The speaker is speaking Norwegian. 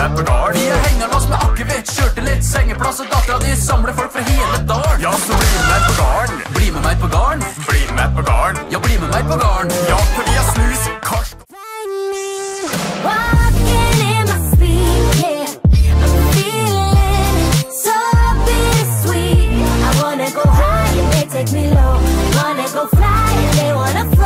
med på garden. Vi er hengerlås med akevitt, kjørte litt sengeplass, og dattera di samler folk fra hele dalen. Ja, så bli med meg på garden. Bli med meg på garden. Bli med meg på garden. Ja, bli med meg på garden. Ja, for vi er snus, karsk. Walking in my sleep, yeah. I'm feeling so bittersweet. I wanna go high and they take me low. Wanna go fly and they wanna fly.